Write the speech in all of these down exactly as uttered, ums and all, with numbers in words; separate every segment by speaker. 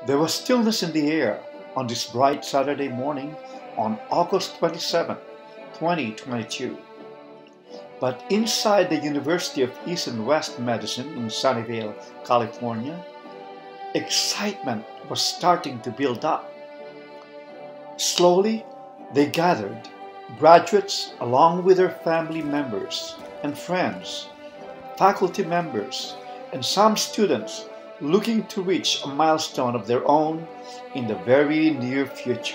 Speaker 1: There was stillness in the air on this bright Saturday morning on August twenty-seventh, twenty twenty-two. But inside the University of East and West Medicine in Sunnyvale, California, excitement was starting to build up. Slowly, they gathered, graduates along with their family members and friends, faculty members, and some students looking to reach a milestone of their own in the very near future.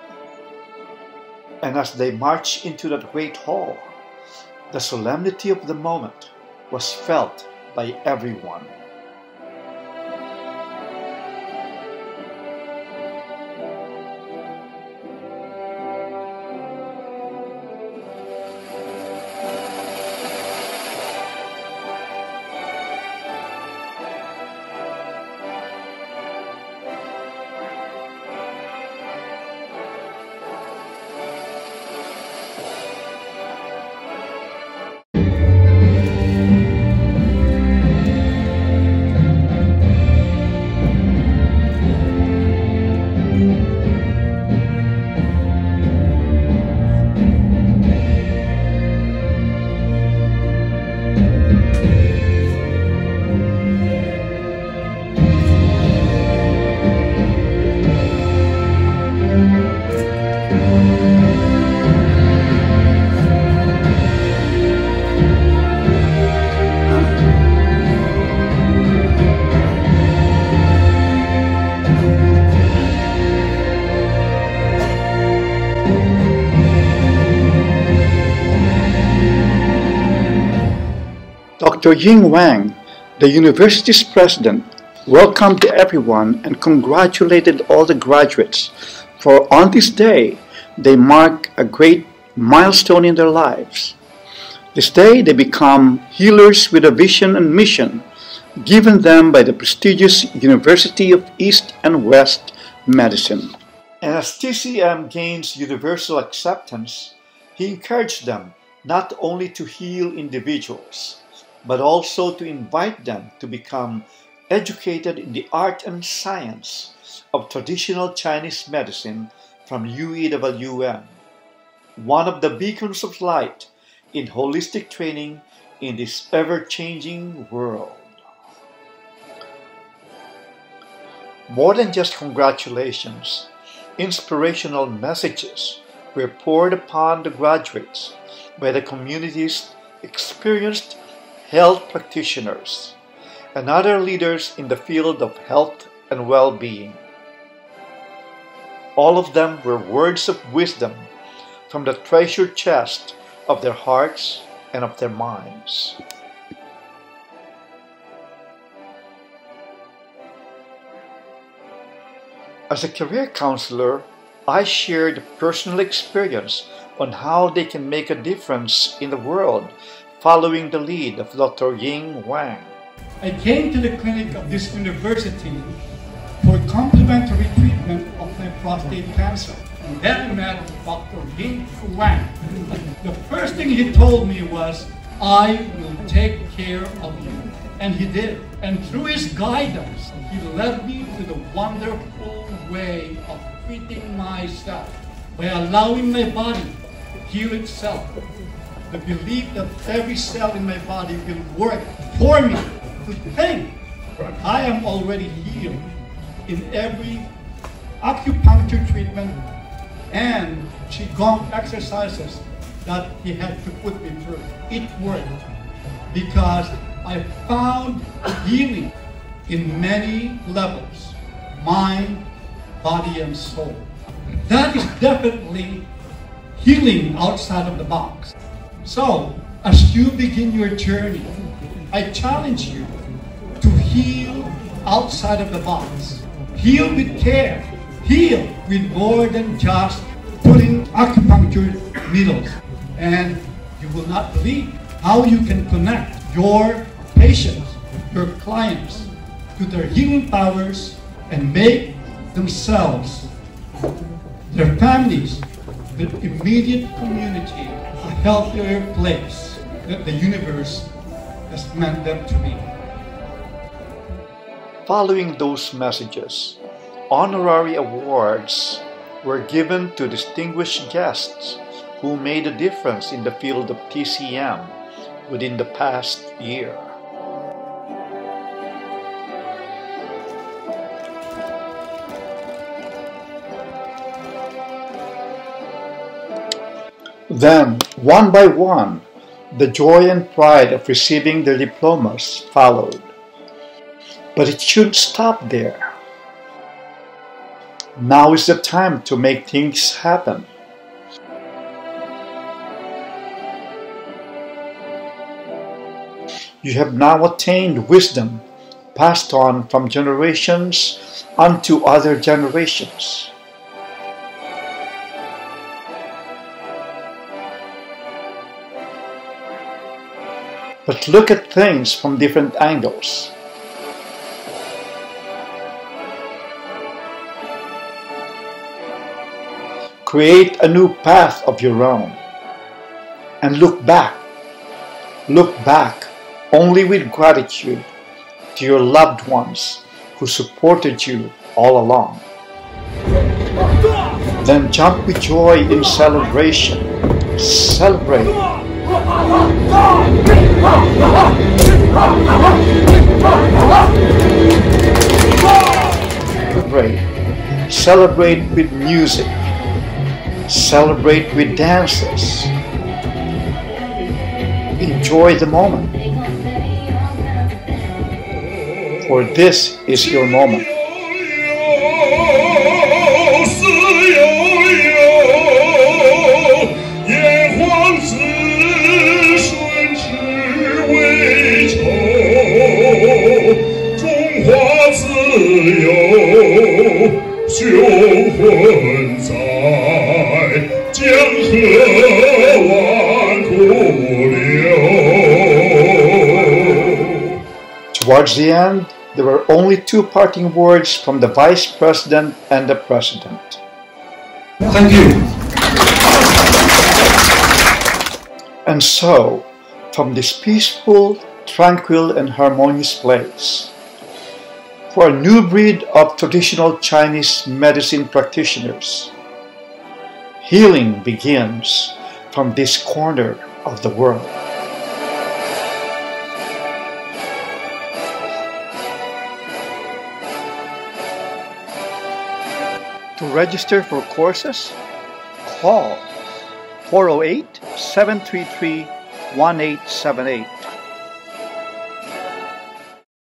Speaker 1: And as they marched into that great hall, the solemnity of the moment was felt by everyone. Doctor Ying Wang, the university's president, welcomed everyone and congratulated all the graduates, for on this day they mark a great milestone in their lives. This day they become healers with a vision and mission given them by the prestigious University of East and West Medicine. And as T C M gains universal acceptance, he encouraged them not only to heal individuals, but also to invite them to become educated in the art and science of traditional Chinese medicine from U E W M, one of the beacons of light in holistic training in this ever-changing world. More than just congratulations, inspirational messages were poured upon the graduates by the community's experienced health practitioners and other leaders in the field of health and well-being. All of them were words of wisdom from the treasure chest of their hearts and of their minds. As a career counselor, I shared personal experience on how they can make a difference in the world following the lead of Doctor Ying Wang.
Speaker 2: I came to the clinic of this university for complementary treatment of my prostate cancer. And then I met Doctor Ying Wang. The first thing he told me was, I will take care of you. And he did. And through his guidance, he led me to the wonderful way of treating myself by allowing my body to heal itself. The belief that every cell in my body will work for me, to think that I am already healed in every acupuncture treatment and Qigong exercises that he had to put me through. It worked because I found healing in many levels, mind, body, and soul. That is definitely healing outside of the box. So, as you begin your journey, I challenge you to heal outside of the box. Heal with care. Heal with more than just putting acupuncture needles. And you will not believe how you can connect your patients, your clients, to their healing powers and make themselves, their families, the immediate community, a healthier place that the universe has meant them to be.
Speaker 1: Following those messages, Honorary awards were given to distinguished guests who made a difference in the field of T C M within the past year. Then, one by one, the joy and pride of receiving their diplomas followed. But it shouldn't stop there. Now is the time to make things happen. You have now attained wisdom passed on from generations unto other generations. But look at things from different angles. Create a new path of your own. And look back. Look back only with gratitude to your loved ones who supported you all along. Then jump with joy in celebration. Celebrate. Celebrate. Celebrate with music. Celebrate with dances. Enjoy the moment. For this is your moment. Towards the end, there were only two parting words from the Vice President and the President.
Speaker 2: Thank you.
Speaker 1: And so, from this peaceful, tranquil, and harmonious place, for a new breed of traditional Chinese medicine practitioners, healing begins from this corner of the world. To register for courses, call four oh eight, seven three three, one eight seven eight.